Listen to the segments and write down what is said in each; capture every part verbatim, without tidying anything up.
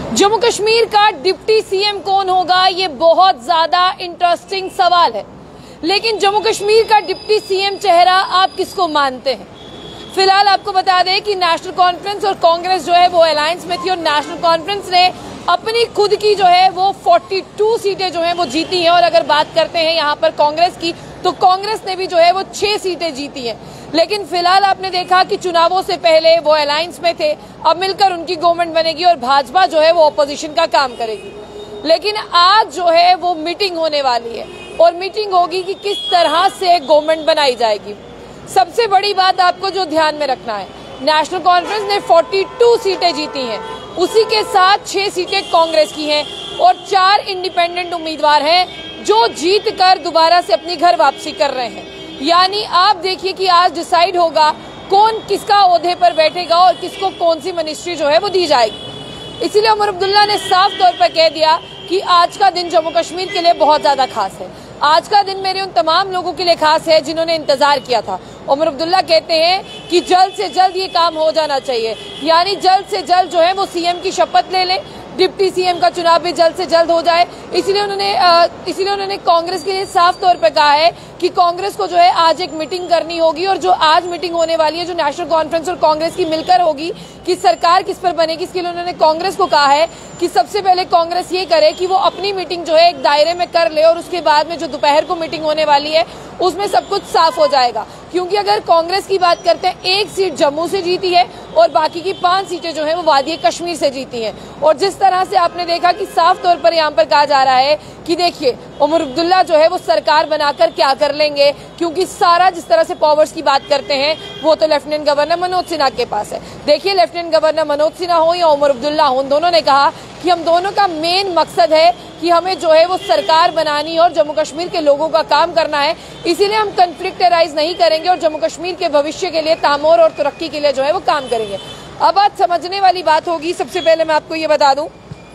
जम्मू कश्मीर का deputy CM कौन होगा, ये बहुत ज्यादा इंटरेस्टिंग सवाल है। लेकिन जम्मू कश्मीर का डिप्टी सीएम चेहरा आप किसको मानते हैं? फिलहाल आपको बता दें कि नेशनल कॉन्फ्रेंस और कांग्रेस जो है वो अलायंस में थी और नेशनल कॉन्फ्रेंस ने अपनी खुद की जो है वो बयालीस सीटें जो है वो जीती हैं। और अगर बात करते हैं यहाँ पर कांग्रेस की, तो कांग्रेस ने भी जो है वो छह सीटें जीती हैं। लेकिन फिलहाल आपने देखा कि चुनावों से पहले वो अलायंस में थे, अब मिलकर उनकी गवर्नमेंट बनेगी और भाजपा जो है वो ऑपोजिशन का काम करेगी। लेकिन आज जो है वो मीटिंग होने वाली है और मीटिंग होगी कि किस तरह से गवर्नमेंट बनाई जाएगी। सबसे बड़ी बात आपको जो ध्यान में रखना है, नेशनल कॉन्फ्रेंस ने बयालीस सीटें जीती हैं, उसी के साथ छह सीटें कांग्रेस की हैं और चार इंडिपेंडेंट उम्मीदवार हैं जो जीत कर दोबारा से अपनी घर वापसी कर रहे हैं। यानी आप देखिए कि आज डिसाइड होगा कौन किसका ओहदे पर बैठेगा और किसको कौन सी मिनिस्ट्री जो है वो दी जाएगी। इसीलिए उमर अब्दुल्ला ने साफ तौर पर कह दिया कि आज का दिन जम्मू कश्मीर के लिए बहुत ज्यादा खास है। आज का दिन मेरे उन तमाम लोगों के लिए खास है जिन्होंने इंतजार किया था। उमर अब्दुल्ला कहते हैं कि जल्द से जल्द ये काम हो जाना चाहिए, यानी जल्द से जल्द जो है वो सीएम की शपथ ले ले, डिप्टी सीएम का चुनाव भी जल्द से जल्द हो जाए। इसीलिए उन्होंने इसीलिए उन्होंने कांग्रेस के लिए साफ तौर पर कहा है कि कांग्रेस को जो है आज एक मीटिंग करनी होगी और जो आज मीटिंग होने वाली है, जो नेशनल कॉन्फ्रेंस और कांग्रेस की मिलकर होगी, कि सरकार किस पर बनेगी। इसके लिए उन्होंने कांग्रेस को कहा है कि सबसे पहले कांग्रेस ये करे कि वो अपनी मीटिंग जो है एक दायरे में कर ले और उसके बाद में जो दोपहर को मीटिंग होने वाली है उसमें सब कुछ साफ हो जाएगा। क्योंकि अगर कांग्रेस की बात करते हैं, एक सीट जम्मू से जीती है और बाकी की पांच सीटें जो है वो वादी कश्मीर से जीती हैं। और जिस तरह से आपने देखा कि साफ तौर पर यहाँ पर कहा जा रहा है कि देखिए उमर अब्दुल्ला जो है वो सरकार बनाकर क्या कर लेंगे, क्योंकि सारा जिस तरह से पावर्स की बात करते हैं वो तो लेफ्टिनेंट गवर्नर मनोज सिन्हा के पास है। देखिए लेफ्टिनेंट गवर्नर मनोज सिन्हा हो या उमर अब्दुल्ला हो, उन दोनों ने कहा कि हम दोनों का मेन मकसद है कि हमें जो है वो सरकार बनानी है और जम्मू कश्मीर के लोगों का काम करना है। इसीलिए हम कन्फ्लिक्टराइज नहीं करेंगे और जम्मू कश्मीर के भविष्य के लिए, तामोर और तरक्की के लिए जो है वो काम करेंगे। अब आज समझने वाली बात होगी, सबसे पहले मैं आपको ये बता दूं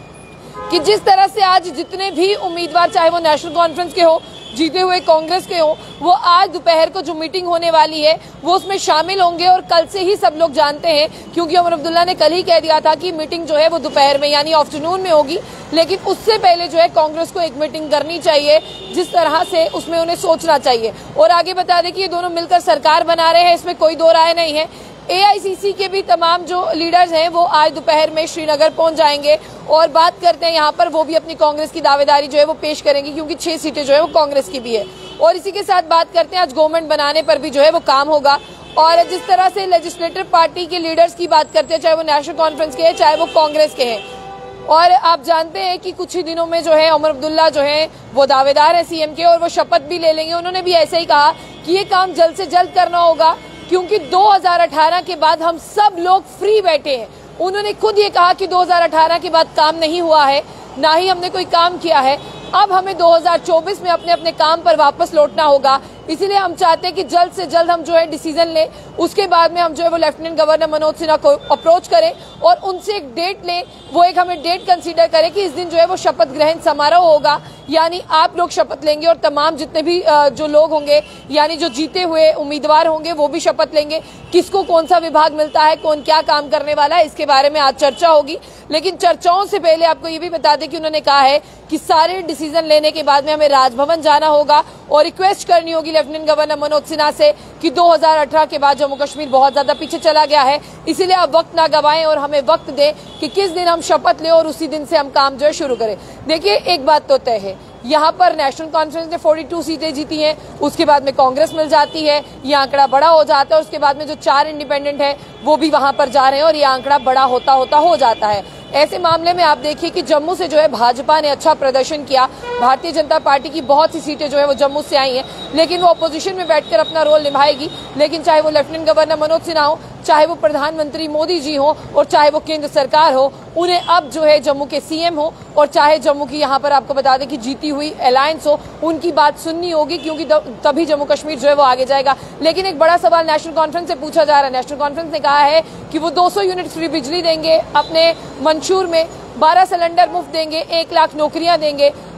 कि जिस तरह से आज जितने भी उम्मीदवार, चाहे वो नेशनल कॉन्फ्रेंस के हो, जीते हुए कांग्रेस के हो, वो आज दोपहर को जो मीटिंग होने वाली है वो उसमें शामिल होंगे। और कल से ही सब लोग जानते हैं, क्योंकि उमर अब्दुल्ला ने कल ही कह दिया था कि मीटिंग जो है वो दोपहर में यानी आफ्टरनून में होगी। लेकिन उससे पहले जो है कांग्रेस को एक मीटिंग करनी चाहिए, जिस तरह से उसमें उन्हें सोचना चाहिए। और आगे बता दें कि ये दोनों मिलकर सरकार बना रहे हैं, इसमें कोई दो राय नहीं है। एआईसीसी के भी तमाम जो लीडर्स हैं वो आज दोपहर में श्रीनगर पहुंच जाएंगे और बात करते हैं यहाँ पर, वो भी अपनी कांग्रेस की दावेदारी जो है वो पेश करेंगे, क्योंकि छह सीटें जो है वो कांग्रेस की भी है। और इसी के साथ बात करते हैं आज गवर्नमेंट बनाने पर भी जो है वो काम होगा। और जिस तरह से लेजिस्लेटिव पार्टी के लीडर्स की बात करते हैं, चाहे वो नेशनल कॉन्फ्रेंस के हैं चाहे वो कांग्रेस के हैं, और आप जानते हैं कि कुछ ही दिनों में जो है उमर अब्दुल्ला जो है वो दावेदार है सीएम के और वो शपथ भी ले लेंगे। उन्होंने भी ऐसे ही कहा कि ये काम जल्द से जल्द करना होगा, क्योंकि दो हज़ार अठारह के बाद हम सब लोग फ्री बैठे हैं। उन्होंने खुद ये कहा कि दो हज़ार अठारह के बाद काम नहीं हुआ है, ना ही हमने कोई काम किया है। अब हमें दो हज़ार चौबीस में अपने अपने काम पर वापस लौटना होगा। इसीलिए हम चाहते हैं कि जल्द से जल्द हम जो है डिसीजन लें, उसके बाद में हम जो है वो लेफ्टिनेंट गवर्नर मनोज सिन्हा को अप्रोच करें और उनसे एक डेट लें। वो एक हमें डेट कंसीडर करें कि इस दिन जो है वो शपथ ग्रहण समारोह होगा, यानी आप लोग शपथ लेंगे और तमाम जितने भी जो लोग होंगे, यानी जो जीते हुए उम्मीदवार होंगे, वो भी शपथ लेंगे। किसको कौन सा विभाग मिलता है, कौन क्या काम करने वाला है, इसके बारे में आज चर्चा होगी। लेकिन चर्चाओं से पहले आपको ये भी बता दें कि उन्होंने कहा है कि सारे डिसीजन लेने के बाद में हमें राजभवन जाना होगा और रिक्वेस्ट करनी होगी लेफ्टिनेंट गवर्नर मनोज सिन्हा से कि दो हज़ार अठारह के बाद जम्मू कश्मीर बहुत ज्यादा पीछे चला गया है। इसीलिए आप वक्त ना गवाएं और हमें वक्त दें कि किस दिन हम शपथ लें और उसी दिन से हम काम जो है शुरू करें। देखिए एक बात तो तय है, यहाँ पर नेशनल कॉन्फ्रेंस ने बयालीस सीटें जीती हैं, उसके बाद में कांग्रेस मिल जाती है, ये आंकड़ा बड़ा हो जाता है। उसके बाद में जो चार इंडिपेंडेंट है वो भी वहां पर जा रहे हैं और ये आंकड़ा बड़ा होता होता हो जाता है। ऐसे मामले में आप देखिए कि जम्मू से जो है भाजपा ने अच्छा प्रदर्शन किया। भारतीय जनता पार्टी की बहुत सी सीटें जो है वो जम्मू से आई हैं, लेकिन वो अपोजिशन में बैठकर अपना रोल निभाएगी। लेकिन चाहे वो लेफ्टिनेंट गवर्नर मनोज सिन्हा हो, चाहे वो प्रधानमंत्री मोदी जी हो और चाहे वो केंद्र सरकार हो, उन्हें अब जो है जम्मू के सीएम हो और चाहे जम्मू की यहाँ पर आपको बता दें कि जीती हुई अलायंस हो, उनकी बात सुननी होगी, क्योंकि तभी जम्मू कश्मीर जो है वो आगे जाएगा। लेकिन एक बड़ा सवाल नेशनल कॉन्फ्रेंस से पूछा जा रहा है। नेशनल कॉन्फ्रेंस ने कहा है कि वो दो सौ यूनिट फ्री बिजली देंगे, अपने मंशूर में बारह सिलेंडर मुफ्त देंगे, एक लाख नौकरियां देंगे।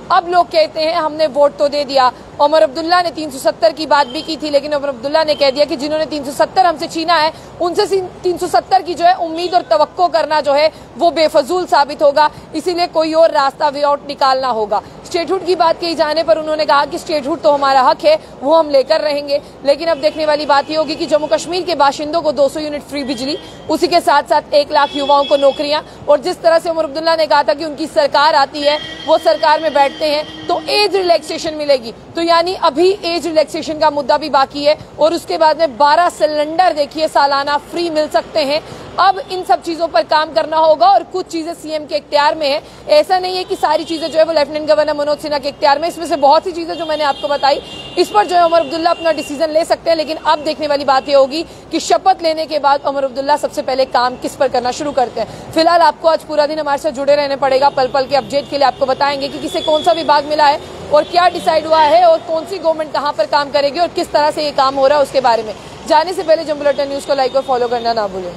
अब लोग कहते हैं हमने वोट तो दे दिया। उमर अब्दुल्ला ने तीन सौ सत्तर की बात भी की थी, लेकिन उमर अब्दुल्ला ने कह दिया कि जिन्होंने तीन सौ सत्तर हमसे छीना है उनसे तीन सौ सत्तर की जो है उम्मीद और तवक्को करना जो है वो बेफजूल साबित होगा, इसीलिए कोई और रास्ता वे आउट निकालना होगा। स्टेटहुड की बात कही जाने पर उन्होंने कहा कि स्टेटहुड तो हमारा हक है, वो हम लेकर रहेंगे, लेकिन अब देखने वाली बात ये होगी कि जम्मू कश्मीर के बाशिंदों को दो सौ यूनिट फ्री बिजली, उसी के साथ साथ एक लाख युवाओं को नौकरियां, और जिस तरह से उमर अब्दुल्ला ने कहा था कि उनकी सरकार आती है, वो सरकार में बैठते हैं तो एज रिलैक्सेशन मिलेगी। तो यानी अभी एज रिलैक्सेशन का मुद्दा भी बाकी है, और उसके बाद में बारह सिलेंडर देखिए सालाना फ्री मिल सकते हैं। अब इन सब चीजों पर काम करना होगा, और कुछ चीजें सीएम के इख्तियार में है। ऐसा नहीं है कि सारी चीजें जो है वो लेफ्टिनेंट गवर्नर मनोज सिन्हा के इख्तियार में, इसमें से बहुत सी चीजें जो मैंने आपको बताई इस पर जो है उमर अब्दुल्ला अपना डिसीजन ले सकते हैं। लेकिन अब देखने वाली बात यह होगी कि शपथ लेने के बाद उमर अब्दुल्ला सबसे पहले काम किस पर करना शुरू करते हैं। फिलहाल आपको आज पूरा दिन हमारे साथ जुड़े रहने पड़ेगा। पल पल के अपडेट के लिए आपको बताएंगे कि किसे कौन सा विभाग मिला है और क्या डिसाइड हुआ है, और कौन सी गवर्नमेंट कहां पर काम करेगी और किस तरह से ये काम हो रहा है उसके बारे में। जाने से पहले जम्मू बुलेटिन न्यूज को लाइक और फॉलो करना ना भूलें।